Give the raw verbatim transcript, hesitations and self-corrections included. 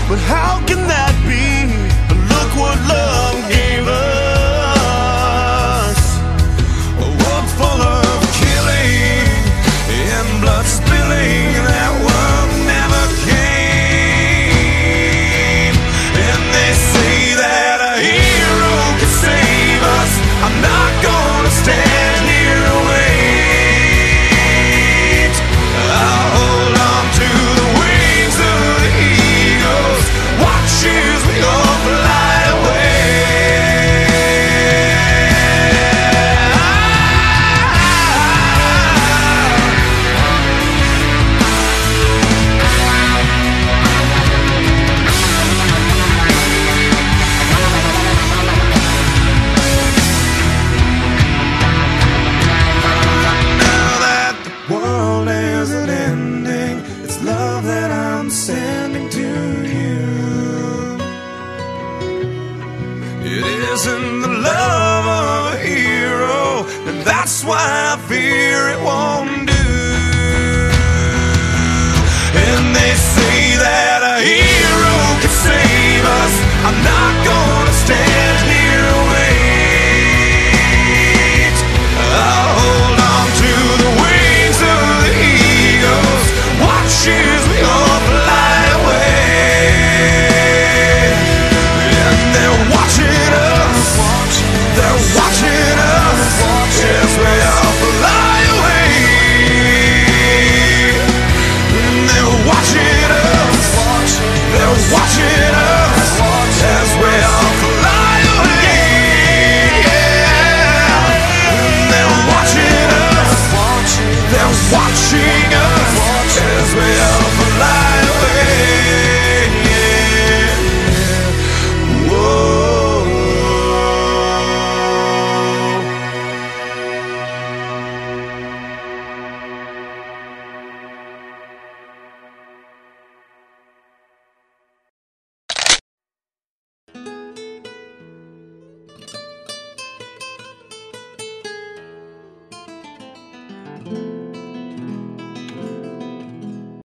But how can that be? But look what love gave us. A world full of killing and blood spilling. That world never came. And they say that a hero can save us. I'm not gonna stand here and wait. I'll hold on to the wings of the eagles. Watch as we all fly away. Now that the world isn't ending, it's love that I'm sending to you. It isn't the love of a hero, and that's why I fear it won't do. And they say